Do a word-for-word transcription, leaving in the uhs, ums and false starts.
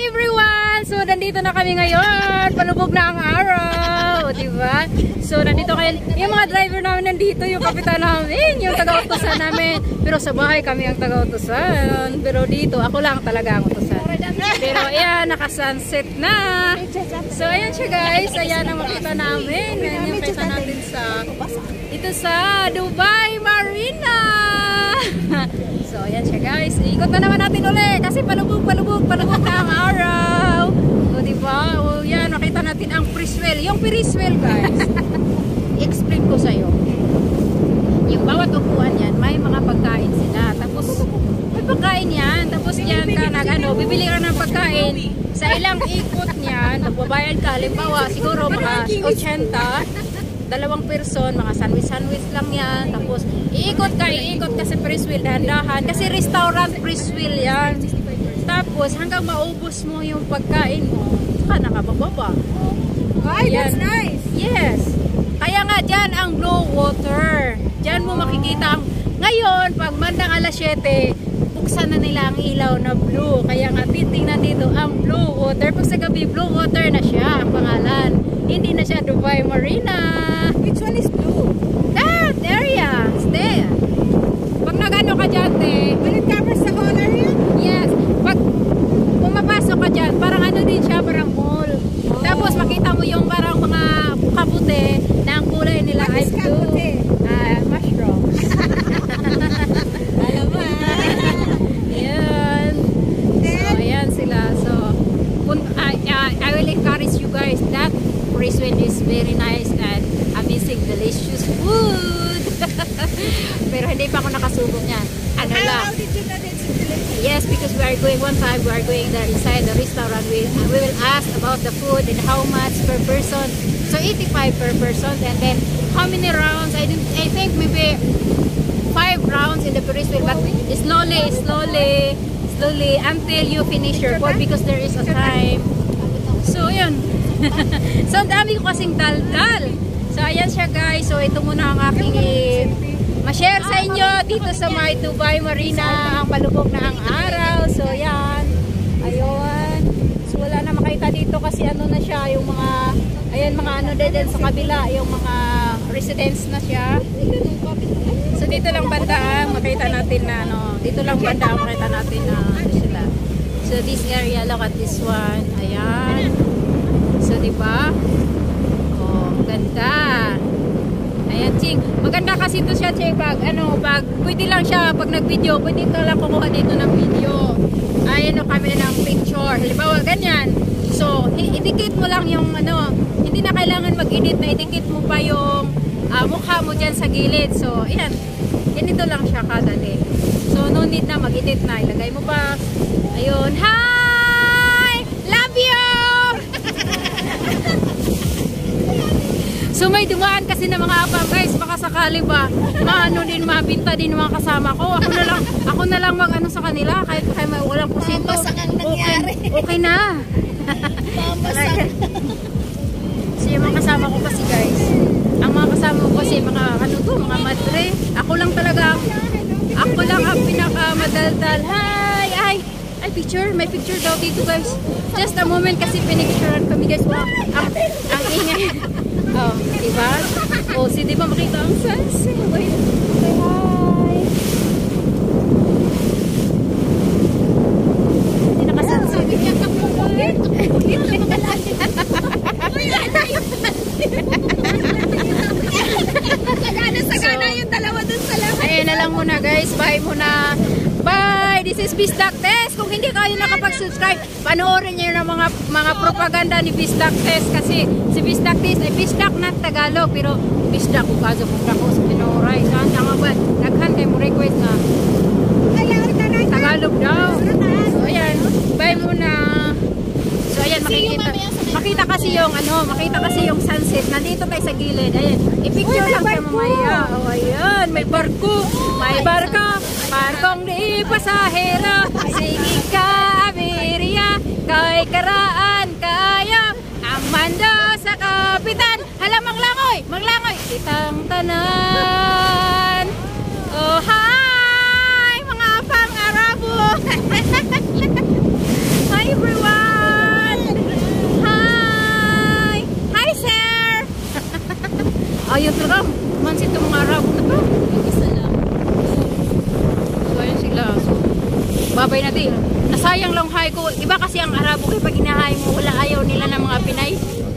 everyone! So, nandito na kami ngayon. Palubog na ang araw. Diba? So, nandito kayo. Yung mga driver namin nandito, yung kapitan namin, yung taga-utusan namin. Pero sa bahay kami ang taga-utusan. Pero dito, ako lang talaga ang utusan. Pero ayan, naka-sunset na. So, ayan siya guys. Ayan ang makita namin. Ayan yung kita natin sa ito sa Dubai Marina. So, ayan siya guys. Ikot na naman natin ulit. Kasi palubog, palubog, palubog na ang araw. O, diba? O, yan. Makita natin ang Periswell. Yung Periswell guys. I-explain ko sa'yo. Yung bawat upuan yan, may mga pagkain sila. Tapos, may pagkain yan. Tapos yan ka nag, ano, bibili ka ng pagkain. Sa ilang ikot niyan, magbabayad ka. Halimbawa, siguro mga eighty. Dalawang person, mga sandwich-sandwich lang yan. Tapos, iikot ka, iikot ka sa Periswell, dahan-dahan. Kasi restaurant Periswell yan. Tapos, hanggang maubos mo yung pagkain mo, saka nakabababa. Ay, that's nice! Yes! Kaya nga, dyan ang blue water. Dyan mo makikita ang... Ngayon, pag mandang alas siyete, buksan na nila ang ilaw na blue. Kaya nga, titingnan dito ang blue water. Pag sa gabi, blue water na siya ang pangalan. Hindi na siya Dubai Marina. Which one is blue? That area. Stay. Pag nagano ka dyan, eh. Will it covers the whole area? Yes. Pag pumapasok ka dyan, parang ano din siya, parang mall. Oh. Tapos makita mo yung parang mga kaputi na ang kulay nila ay blue. Uh, mushrooms. Alam mo Ayan. So, ayan sila. So, I, I, I will encourage you guys that Periswell is very nice and amazing, delicious food. Pero hindi pa ako nakasubok niyan. Ano How, lang. how did you know that it's delicious? Yes, because we are going one time, we are going there inside the restaurant. We, we will ask about the food and how much per person. So eighty-five per person, and then how many rounds? I didn't. I think maybe five rounds in the Periswell, but slowly, slowly, slowly until you finish your food because there is a time. So yun. So ang dami ko kasing dal-dal. So ayan siya guys. So ito muna ang aking ma-share sa inyo dito sa my Dubai Marina. Ang palubog na ang araw. So yan. Ayun. So wala na makita dito kasi ano na siya. Yung mga, ayan mga ano din sa kabila. Yung mga residence na siya. So dito lang banda ang makita natin na ano. Dito lang banda ang makita natin na ano sila. So this area, look at this one. Ayan. So, diba? Oh, ganda. Ayan, Ching. Maganda kasi ito siya, Ching. Pag, ano, pag, pwede lang siya, pag nag-video, pwede ka lang kumuha dito ng video. Ayan, o, kami ng picture. Halimbawa, ganyan. So, idikit mo lang yung, ano, hindi na kailangan mag-edit na idikit mo pa yung uh, mukha mo dyan sa gilid. So, ayan. Ganito lang siya kadali. So, no need na mag-edit na. Ilagay mo pa. Ayun. Hi! Love you! So may dumaan kasi na mga apang guys, baka sakali ba maano din, mabinta din mga kasama ko. Ako na lang, ako na lang mag ano sa kanila kahit kaya may walang porsyento. Okay, okay na. So yung mga kasama ko kasi guys, ang mga kasama ko kasi mga ano to, mga madre. Ako lang talaga, ako lang ang pinaka madaldal. Hi! Ay! Ay, picture. May picture daw dito guys. Just a moment kasi pinicturean kami guys. Wow. Ang, ang ingay. Oh, diba? Oh, si diba makita ang sunset? Wait. Say hi. Hindi nakasunset. Sagana yung dalawa dun sa lahat. Ayan na lang muna guys. Bye muna. Bye! This is Bisdak Test. Kung hindi kayo nakapag-subscribe, panoorin nyo ng mga mga propaganda ni Bisdak Test kasi si Bisdak Test ay Bisdak na Tagalog pero Bisdak ko kaso kung ako sa Pinoray. Saan nga ba? Naghan kayo mo request na Tagalog daw. So ayan, bye muna. So ayan, makikita. Makita kasi yung ano, makita kasi yung sunset. Nandito tayo sa gilid. Ayan, i-picture lang sa mamaya. Oh, ayan, may barko. May barko. Barkong di pasahero. Sige ka, Ameria. Kay karaan kayo. Ang mando sa kapitan. Hala, manglangoy. Manglangoy. Kitang tanan. Oh, hi! Mga pang-Arabo. Hi, everyone. sabay natin. Nasayang lang hay ko. Iba kasi ang Arabo kay pag inahay mo, wala ayaw nila ng mga Pinay.